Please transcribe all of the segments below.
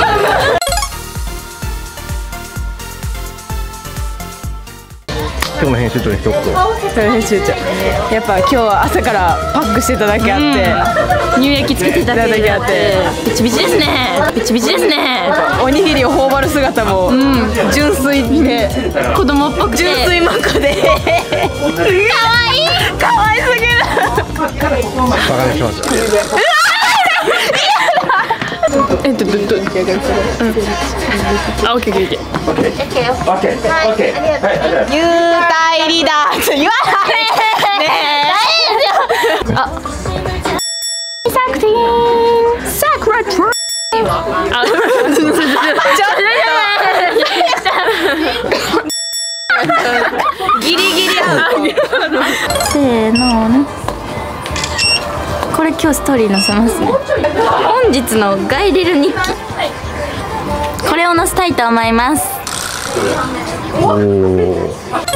今日の編集長に一言。 編集長、やっぱ今日は朝からパックしてただけあって、 乳液つけていただけあってピチピチですね。ピチピチですね。 おにぎりを頬張る姿も純粋で子供っぽくて純粋マカで可愛すぎる。 バカにしました。 あ、オッケーオッケー幽体離脱言わないねえ。あ、サクティンサクラトゥあ、ギリギリ合う。 せーのこれ今日ストーリー載せますね。本日のガイリル日記、これを載せたいと思います。 おお。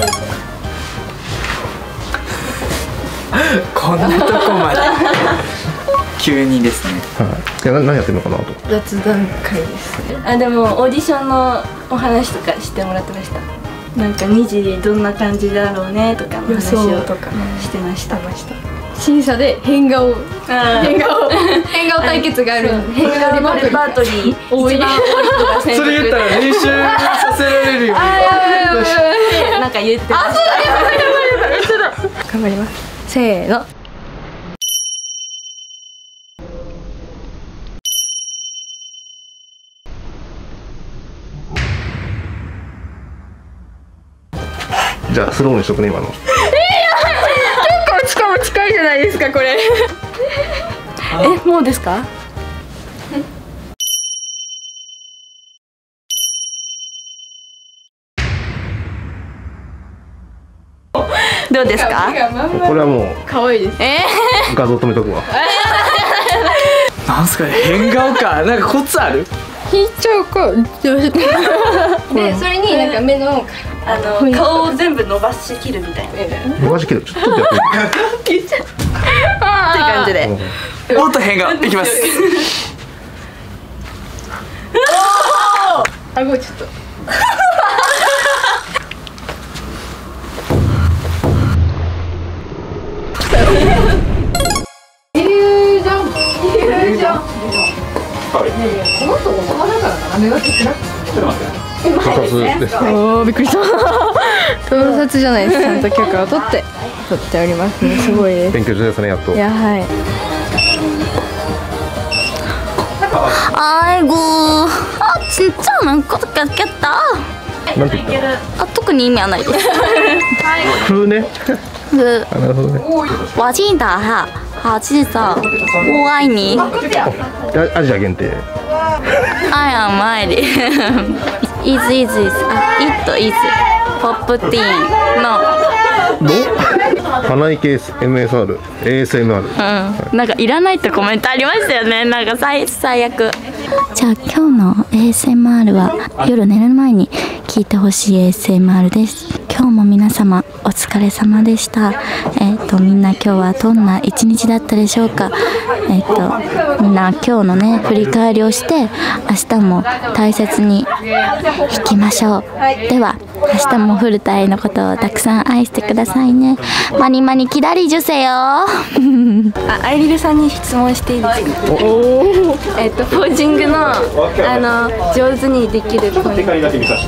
こんなとこまで急にですね。 はい。いや、何やってるのかなと。 雑談会です。 あ、でもオーディションのお話とかしてもらってました。なんか2時どんな感じだろうねとかの話をとかしてました。 審査で変顔対決がある。 変顔レパートリー一番多い人が選それ言ったら練習させられるよね。 なんか言ってました。 頑張ります。せーの。 じゃあスローにしとくね今の。 しかも近いじゃないですかこれ。もうですか？ どうですか？ これはもう可愛いです。 画像止めとくわ。 なんすかね、変顔か。なんかコツある？ 引いちゃうか。でそれになんか目の顔を全部伸ばしきるみたいな伸ばし切る。ちょっとやってみて。 って感じで。 もっと変顔いきます。 顎ちょっと。 盗撮です。 おお、びっくりした。盗撮じゃないです。ちゃんと許可を取っておりますね。すごいです。 勉強中ですねやっと。 いや、はい。 这能够get get到。 なんて言ったあ、特に意味はないです。 風ね。 是， なるほどね。 我记得哈，好记得，我愛你。 アジア限定。 I am ready. Isあ、it is pop teen の。 花井ケース MSR ASMR。 うん、なんかいらないってコメントありましたよね。なんか最悪。じゃあ今日の ASMR は夜寝る前に聞いてほしい ASMR です。今日も皆様お疲れ様でした。みんな今日はどんな一日だったでしょうか。みんな今日のね振り返りをして明日も大切に弾きましょう。では明日もフルタイのことをたくさん愛してくださいね。マニマニキラリジュセよ。 アイリルさんに質問していいですか。ポージングの上手にできるポイント教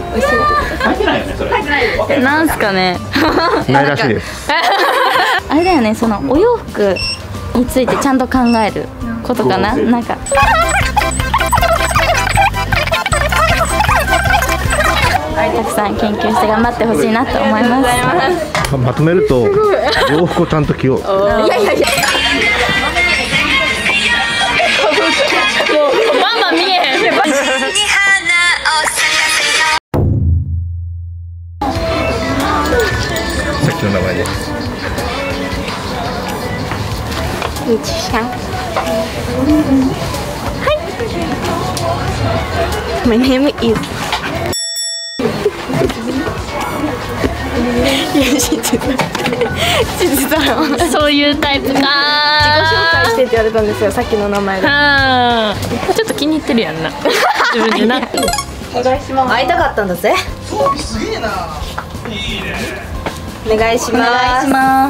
えて。 なんすかね。 ないらしいです。 あれだよね、そのお洋服についてちゃんと考えることかな。なんかたくさん研究して頑張ってほしいなと思います。 まとめると洋服をちゃんと着よう。 いやいやいや。ママ見えへん。 さっきの名前です。 日さん。はい。My name is。いや信じたよ。 そういうタイプか。 自己紹介してって言われたんですよ、さっきの名前で。 ちょっと気に入ってるやんな。自分でな。 会いたかったんだぜ。 すげえな。いいね。 お願いします。 お願いします。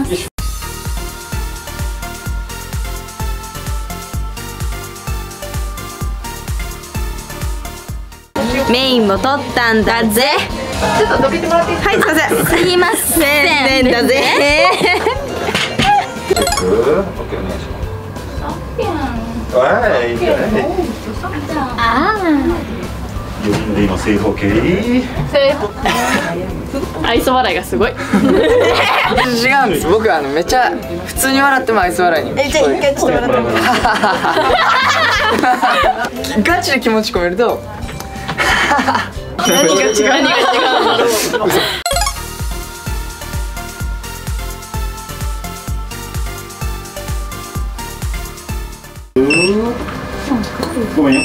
メインも取ったんだぜ。ちょっとどけてもらっていいですか。はい、すいません。 すいません。 だぜ。 はい、いいんじゃない。で今正方形。 愛想笑いがすごい。 違うんです。僕めっちゃ普通に笑っても愛想笑いに。 じゃあ一回ちょっと笑って。 ガチで気持ち込めると。 何が違う。何が違う。 ごめんよ。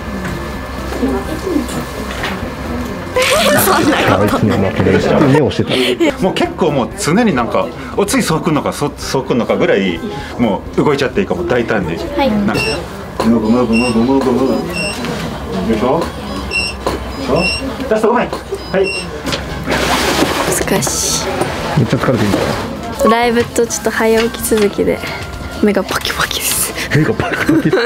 目をしてた。 もう結構もう常になんかお次そうくんのかそうくんのかぐらいもう動いちゃっていいかも大胆に。はい。なんかムーブムーブムーブムーブムーブ。よいしょ。ラスト5枚。はい。 難しめっちゃ疲れてるんだよ。 い。ライブとちょっと早起き続きで目がパキパキです。 目がパキパキ。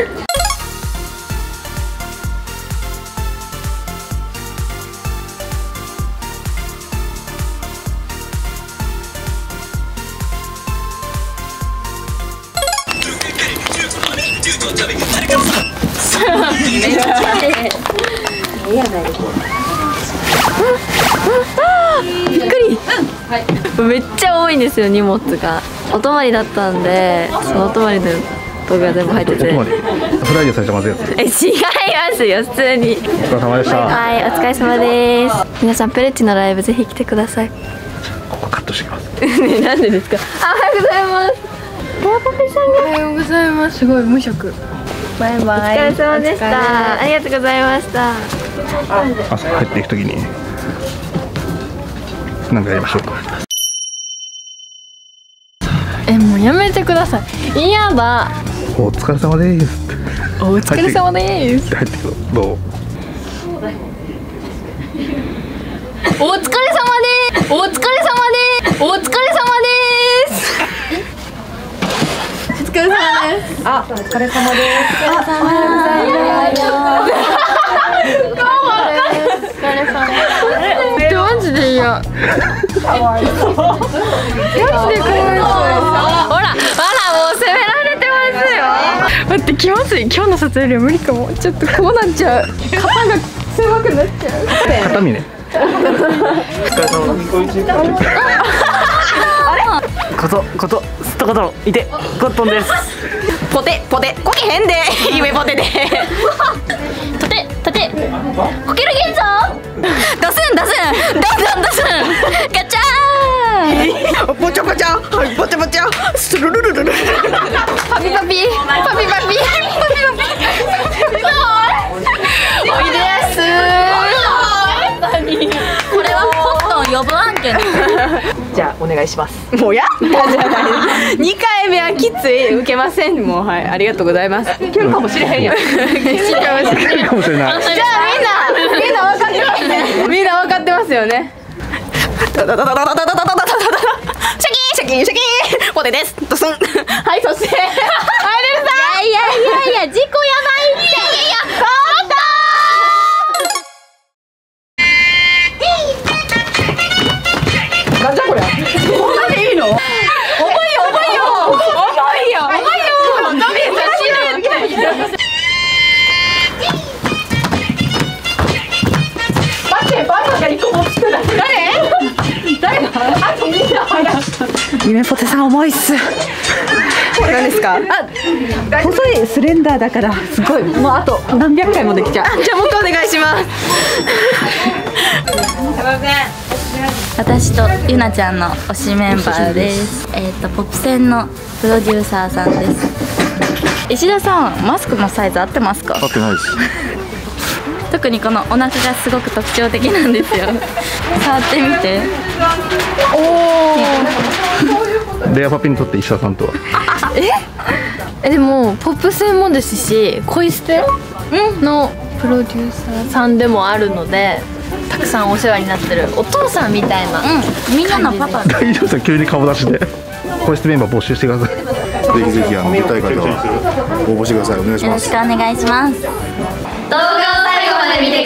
びっくり。めっちゃ多いんですよ、荷物が。お泊まりだったんで、そのお泊まりの動画全部入ってて。 フライデーされてますやつ。 違いますよ、普通に。 お疲れ様でした。 はい、お疲れ様です。皆さんペレッチのライブぜひ来てください。 ここカットしてきます。 ね、なんでですか。おはようございます。パパペさんが。おはようございます。すごい無職。バイバイ。お疲れ様でした。ありがとうございました。 朝入っていくときに何かやりましょうか。 もうやめてください。嫌だ。 お疲れ様です。 お疲れ様です。 入ってくる。どう。 お疲れ様です。お疲れ様です。お疲れ様です。お疲れ様です。 あ、お疲れ様です。 おはようございます。お疲れ様です。マジで嫌。マジで怖い。ほら、もう責められてますよ。待って、気まずい。今日の撮影より無理かも。ちょっとこうなっちゃう。肩が狭くなっちゃう。 片身ね。ことすっとこといてコットンです。 ポテこけへんで夢ポテで。 とてこけるげんぞ。ドスンガチャー。 ポチャポチャポチャポチャスルルルルル。 パピおいでやす。これはコットン呼ぶ案件。 じゃあお願いします。もうやじゃない。2回目はきつい受けません。もうはいありがとうございます。いけるかもしれへんやん。いけるかもしれない。 じゃあみんな分かってますね。みんな分かってますよね。シャキーンポテです。ドスン。はいそしてアイレルさん。 いや事故やばいって。 なんじゃこれ。こんなでいいの？重いよ。バカが一個持ってない。誰が？あとみんな早く。夢ポテさん重いっす。何ですか？細いスレンダーだからすごい。もうあと何百回もできちゃう。じゃあもう一回お願いします。 私とゆなちゃんの推しメンバーです。ポップセンのプロデューサーさんです。石田さん、マスクのサイズ合ってますか？ 合ってないです。 特にこのお腹がすごく特徴的なんですよ。触ってみて。 レアパピにとって石田さんとは。 でもポップ専門ですし、恋捨てのプロデューサーさんでもあるので、たくさんお世話になってるお父さんみたいな。 みんなのパパ。 大丈夫ですか？急に顔出しで。個室メンバー募集してください。 ぜひぜひ出たい方は応募してください。お願いします。 よろしくお願いします。動画を最後まで見て